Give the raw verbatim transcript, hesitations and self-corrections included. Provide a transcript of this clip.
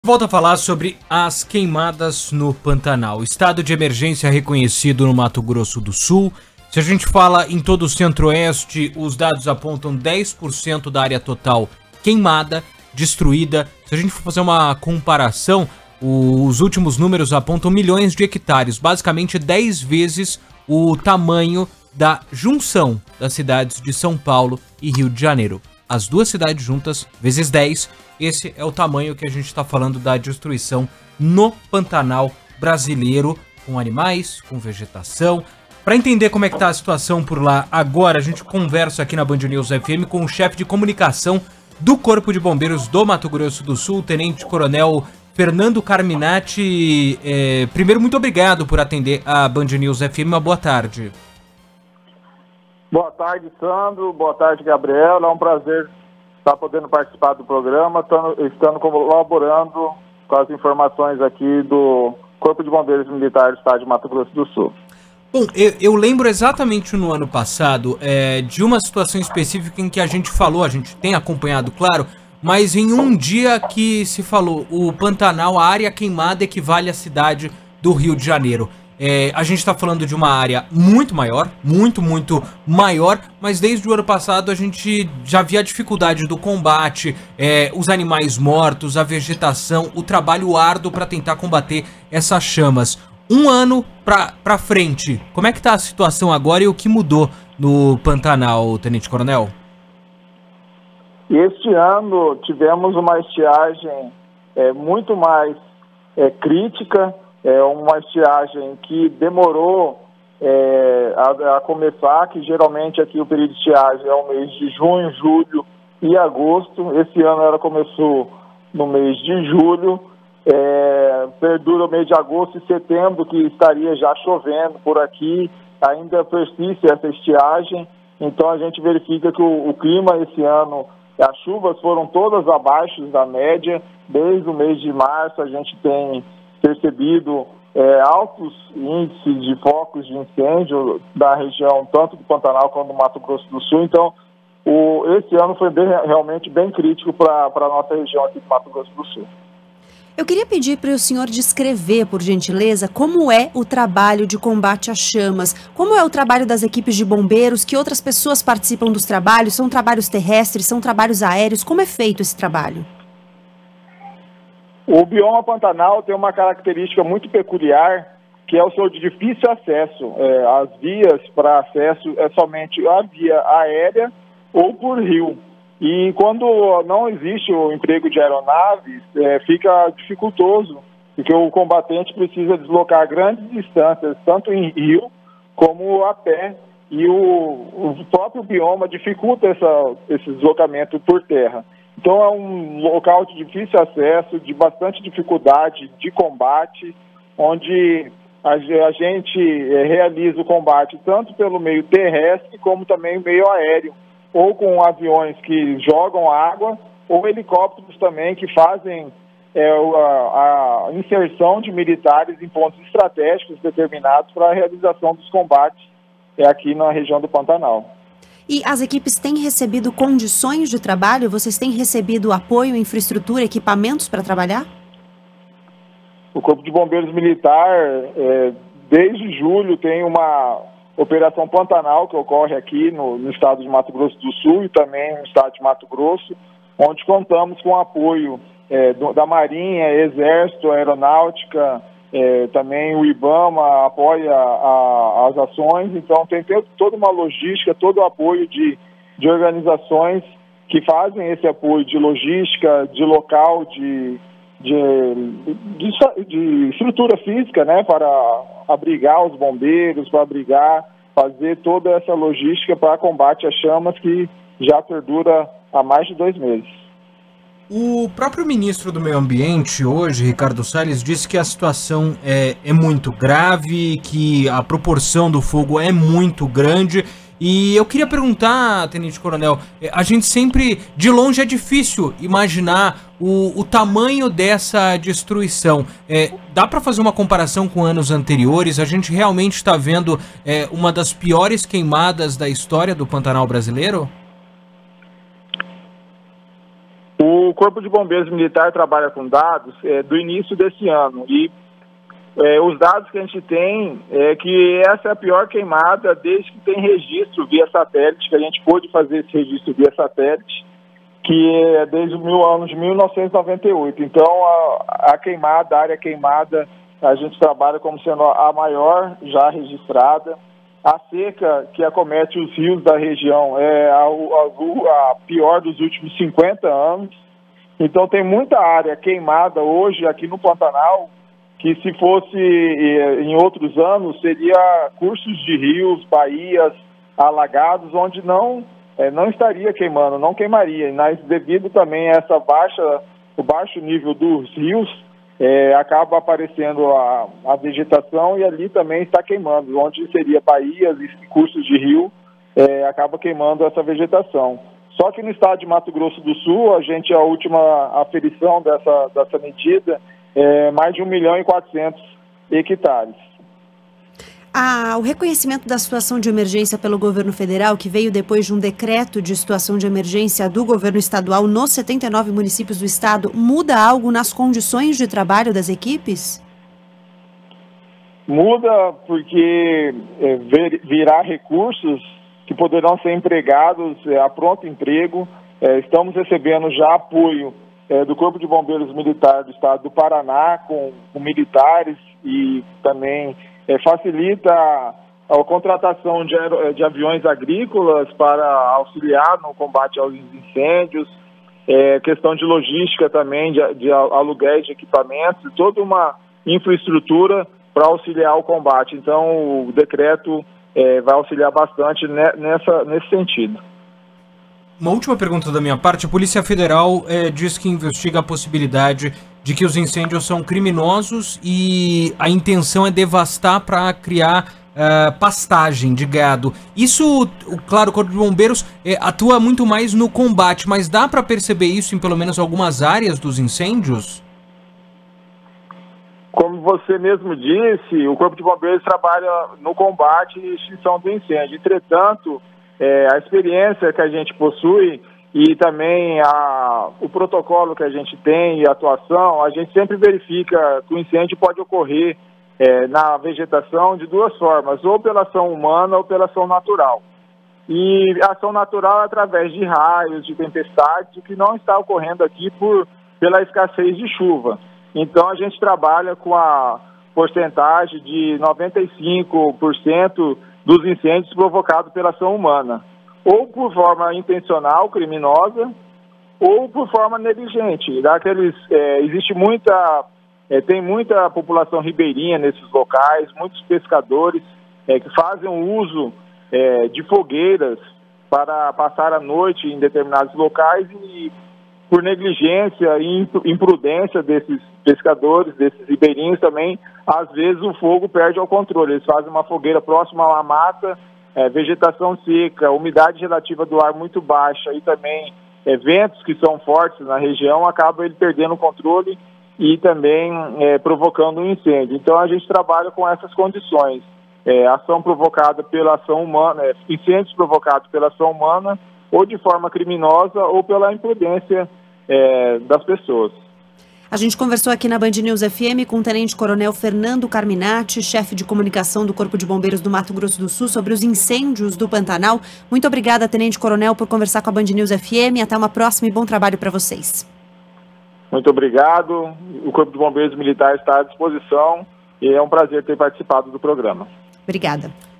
Volto a falar sobre as queimadas no Pantanal. Estado de emergência reconhecido no Mato Grosso do Sul. Se a gente fala em todo o centro-oeste, os dados apontam dez por cento da área total queimada, destruída. Se a gente for fazer uma comparação, os últimos números apontam milhões de hectares, basicamente dez vezes o tamanho da junção das cidades de São Paulo e Rio de Janeiro. As duas cidades juntas, vezes dez, esse é o tamanho que a gente está falando da destruição no Pantanal brasileiro, com animais, com vegetação. Para entender como é que tá a situação por lá agora, a gente conversa aqui na Band News F M com o chefe de comunicação do Corpo de Bombeiros do Mato Grosso do Sul, Tenente Coronel Fernando Carminati. É, primeiro, muito obrigado por atender a Band News F M, uma boa tarde. Boa tarde, Sandro. Boa tarde, Gabriela. É um prazer estar podendo participar do programa, estando colaborando com as informações aqui do Corpo de Bombeiros Militar do Estado de Mato Grosso do Sul. Bom, eu, eu lembro exatamente no ano passado é, de uma situação específica em que a gente falou, a gente tem acompanhado, claro, mas em um dia que se falou, o Pantanal, a área queimada equivale à cidade do Rio de Janeiro. É, a gente está falando de uma área muito maior, muito, muito maior, mas desde o ano passado a gente já via a dificuldade do combate, é, os animais mortos, a vegetação, o trabalho árduo para tentar combater essas chamas. Um ano para frente, como é que está a situação agora e o que mudou no Pantanal, Tenente Coronel? Este ano tivemos uma estiagem é, muito mais é, crítica. É uma estiagem que demorou é, a, a começar, que geralmente aqui o período de estiagem é o mês de junho, julho e agosto. Esse ano ela começou no mês de julho, é, perdura o mês de agosto e setembro, que estaria já chovendo por aqui, ainda persiste essa estiagem. Então a gente verifica que o, o clima esse ano, as chuvas foram todas abaixo da média. Desde o mês de março a gente tem percebido é, altos índices de focos de incêndio da região, tanto do Pantanal quanto do Mato Grosso do Sul. Então, o, esse ano foi bem, realmente bem crítico para a nossa região aqui do Mato Grosso do Sul. Eu queria pedir para o senhor descrever, por gentileza, como é o trabalho de combate às chamas, como é o trabalho das equipes de bombeiros, que outras pessoas participam dos trabalhos, são trabalhos terrestres, são trabalhos aéreos, como é feito esse trabalho? O bioma Pantanal tem uma característica muito peculiar, que é o seu de difícil acesso. É, as vias para acesso é somente a via aérea ou por rio. E quando não existe o emprego de aeronaves, é, fica dificultoso, porque o combatente precisa deslocar grandes distâncias, tanto em rio como a pé, e o, o próprio bioma dificulta essa, esse deslocamento por terra. Então é um local de difícil acesso, de bastante dificuldade de combate, onde a, a gente é, realiza o combate tanto pelo meio terrestre como também meio aéreo, ou com aviões que jogam água, ou helicópteros também que fazem é, a, a inserção de militares em pontos estratégicos determinados para a realização dos combates é, aqui na região do Pantanal. E as equipes têm recebido condições de trabalho? Vocês têm recebido apoio, infraestrutura, equipamentos para trabalhar? O Corpo de Bombeiros Militar, é, desde julho, tem uma Operação Pantanal que ocorre aqui no, no estado de Mato Grosso do Sul e também no estado de Mato Grosso, onde contamos com o apoio é, do, da Marinha, Exército, Aeronáutica, É, também o IBAMA apoia a, as ações. Então tem toda uma logística, todo o apoio de, de organizações que fazem esse apoio de logística, de local, de, de, de, de estrutura física, né, para abrigar os bombeiros, para abrigar, fazer toda essa logística para combate às chamas que já perdura há mais de dois meses. O próprio ministro do Meio Ambiente, hoje, Ricardo Salles, disse que a situação é, é muito grave, que a proporção do fogo é muito grande. E eu queria perguntar, Tenente Coronel, a gente sempre, de longe é difícil imaginar o, o tamanho dessa destruição. É, dá para fazer uma comparação com anos anteriores? A gente realmente está vendo é, uma das piores queimadas da história do Pantanal brasileiro? O Corpo de Bombeiros Militar trabalha com dados é, do início desse ano e é, os dados que a gente tem é que essa é a pior queimada desde que tem registro via satélite, que a gente pôde fazer esse registro via satélite, que é desde o ano de mil novecentos e noventa e oito. Então, a, a queimada, a área queimada, a gente trabalha como sendo a maior já registrada. A seca que acomete os rios da região é a, a, a pior dos últimos cinquenta anos. Então, tem muita área queimada hoje aqui no Pantanal, que se fosse em outros anos, seria cursos de rios, baías, alagados, onde não, é, não estaria queimando, não queimaria. Mas devido também a essa baixa, o baixo nível dos rios, é, acaba aparecendo a, a vegetação e ali também está queimando. Onde seria baías e cursos de rio, é, acaba queimando essa vegetação. Só que no estado de Mato Grosso do Sul, a gente, a última aferição dessa, dessa medida, é mais de um milhão e quatrocentos hectares. Ah, o reconhecimento da situação de emergência pelo governo federal, que veio depois de um decreto de situação de emergência do governo estadual nos setenta e nove municípios do estado, muda algo nas condições de trabalho das equipes? Muda porque é, virá recursos que poderão ser empregados é, a pronto emprego. É, estamos recebendo já apoio É, do Corpo de Bombeiros Militar do Estado do Paraná, com, com militares, e também é, facilita a, a contratação de, aer, de aviões agrícolas para auxiliar no combate aos incêndios, é, questão de logística também, de, de aluguéis de equipamentos, toda uma infraestrutura para auxiliar o combate. Então, o decreto é, vai auxiliar bastante nessa, nesse sentido. Uma última pergunta da minha parte. A Polícia Federal é, diz que investiga a possibilidade de que os incêndios são criminosos e a intenção é devastar para criar uh, pastagem de gado. Isso, claro, o Corpo de Bombeiros é, atua muito mais no combate, mas dá para perceber isso em pelo menos algumas áreas dos incêndios? Como você mesmo disse, o Corpo de Bombeiros trabalha no combate e extinção do incêndio. Entretanto, É, a experiência que a gente possui e também a, o protocolo que a gente tem e a atuação, a gente sempre verifica que o incêndio pode ocorrer é, na vegetação de duas formas, ou pela ação humana ou pela ação natural. E a ação natural é através de raios, de tempestades, o que não está ocorrendo aqui por, pela escassez de chuva. Então a gente trabalha com a porcentagem de noventa e cinco por cento dos incêndios provocados pela ação humana, ou por forma intencional, criminosa, ou por forma negligente. Daqueles, é, existe muita, é, tem muita população ribeirinha nesses locais, muitos pescadores é, que fazem o uso é, de fogueiras para passar a noite em determinados locais e, por negligência e imprudência desses pescadores, desses ribeirinhos também, às vezes o fogo perde o controle. Eles fazem uma fogueira próxima a uma mata, é, vegetação seca, umidade relativa do ar muito baixa e também é, ventos que são fortes na região, acaba ele perdendo o controle e também é, provocando um incêndio. Então a gente trabalha com essas condições. É, ação provocada pela ação humana, é, incêndios provocados pela ação humana, ou de forma criminosa ou pela imprudência é, das pessoas. A gente conversou aqui na Band News F M com o Tenente Coronel Fernando Carminati, chefe de comunicação do Corpo de Bombeiros do Mato Grosso do Sul, sobre os incêndios do Pantanal. Muito obrigada, Tenente Coronel, por conversar com a Band News F M. Até uma próxima e bom trabalho para vocês. Muito obrigado. O Corpo de Bombeiros Militar está à disposição e é um prazer ter participado do programa. Obrigada.